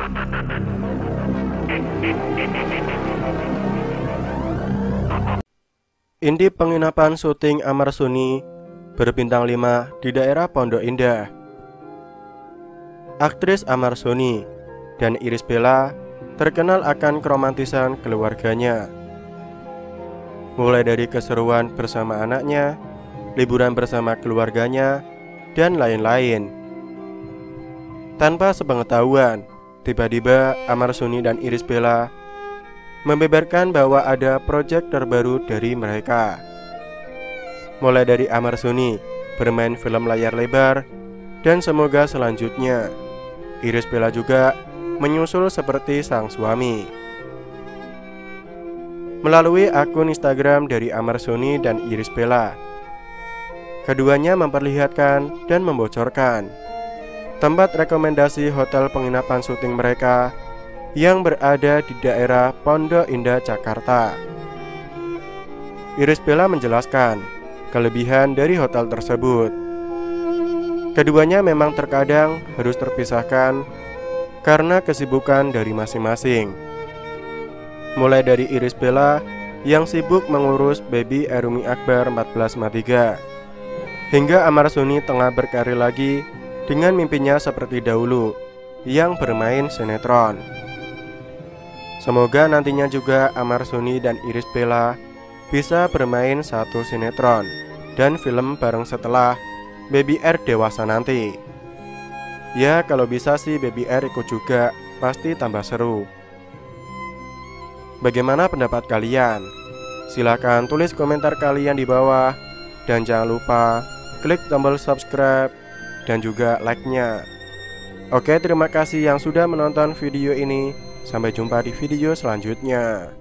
Indie penginapan syuting Amar Suni berbintang 5 di daerah Pondok Indah. Aktris Amar Suni dan Irish Bella terkenal akan keromantisan keluarganya. Mulai dari keseruan bersama anaknya, liburan bersama keluarganya, dan lain-lain. Tanpa sepengetahuan, tiba-tiba Amar Suni dan Irish Bella membeberkan bahwa ada proyek terbaru dari mereka. Mulai dari Amar Suni bermain film layar lebar, dan semoga selanjutnya Irish Bella juga menyusul seperti sang suami. Melalui akun Instagram dari Amar Suni dan Irish Bella, keduanya memperlihatkan dan membocorkan tempat rekomendasi hotel penginapan syuting mereka yang berada di daerah Pondok Indah, Jakarta. Irish Bella menjelaskan kelebihan dari hotel tersebut. Keduanya memang terkadang harus terpisahkan karena kesibukan dari masing-masing. Mulai dari Irish Bella yang sibuk mengurus baby Erumi Akbar 1453, hingga Amar Suni tengah berkarir lagi dengan mimpinya seperti dahulu yang bermain sinetron. Semoga nantinya juga Amar Suni dan Irish Bella bisa bermain satu sinetron dan film bareng setelah Baby R dewasa nanti. Ya kalau bisa sih Baby R ikut juga, pasti tambah seru. Bagaimana pendapat kalian? Silahkan tulis komentar kalian di bawah. Dan jangan lupa klik tombol subscribe dan juga like-nya. Oke, terima kasih yang sudah menonton video ini. Sampai jumpa di video selanjutnya.